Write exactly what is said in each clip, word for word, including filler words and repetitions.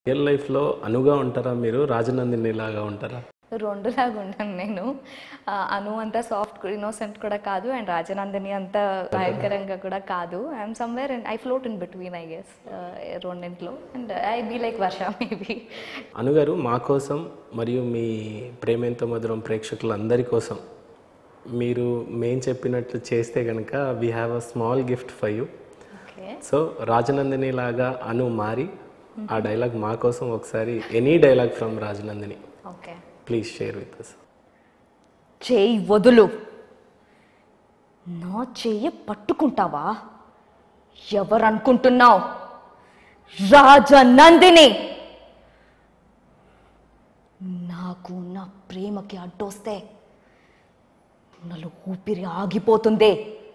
Real లైఫ్లో అనుగా ఉంటారా మీరు, రాజనందిని లాగా ఉంటారా? రెండులాగా ఉంటాను నేను. అను అంత సాఫ్ట్ ఇన్నోసెంట్ కూడా కాదు, అండ్ రాజనందిని అంత భయంకరంగా కూడా కాదు. I'm somewhere and I float in between, I guess, రెండింట్లో. And I be like Varsha maybe. అనుగారు, మా కోసం మరియు మీ ప్రేమెంత మధురం ప్రేక్షకులందరి కోసం మీరు మేము చెప్పినట్లు చేస్తే కనుక we have a small gift for you. So Rajanandini లాగా అను మారి ఆ డైలాగ్ మా కోసం ఒకసారి, any dialogue from Rajanandini, okay, please share with us. చేయి వదులు, నా చెయ్యి పట్టుకుంటావా? ఎవరనుకుంటున్నావు? రాజనందిని. నాకు నా ప్రేమకి అడ్డొస్తే నన్ను ఊపిరి ఆగిపోతుంది.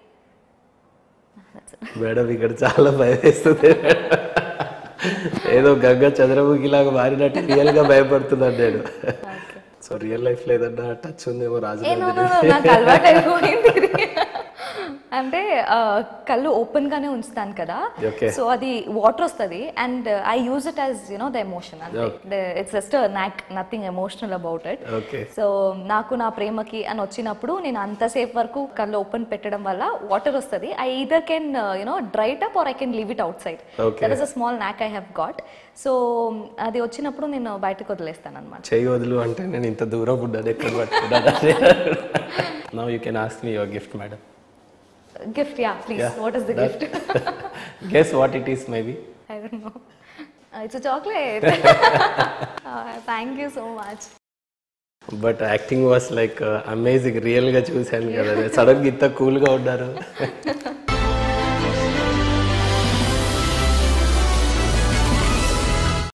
మేడం ఇక్కడ చాలా భయం వేస్తుంది. ఏదో గంగ చంద్రముఖిలాగా మారినట్టు రియల్ గా భయపడుతున్నాను నేను. సో రియల్ లైఫ్ లో ఏదన్నా టచ్ ఉందేమో రాజనందిని. అంటే కళ్ళు ఓపెన్ గానే ఉంచుతాను కదా, సో అది వాటర్ వస్తుంది and I use it as you know the emotion. It's just knack, nothing emotional about it. So నాకు నా ప్రేమకి అని వచ్చినప్పుడు నేను అంతసేపు వరకు కళ్ళు ఓపెన్ పెట్టడం వల్ల వాటర్ వస్తుంది. I either can you know dry it up or I can leave it outside. That is a small knack I have got. So అది వచ్చినప్పుడు నేను బయటకు వదిలేస్తాను అనమాట. చెయ్యి వదులు అంటే నేను ఇంత దూరం ఉన్నాను, ఎక్కడ పట్టుకున్నాను. Now you can ask me your gift madam. Gift, yeah, please. Yeah, what is the that, gift? Guess what it is, maybe? I don't know. Uh, it's a chocolate. uh, thank you so much. But acting was like uh, amazing. Real ga chusanu kada. Suddenly inta cool ga unnaru.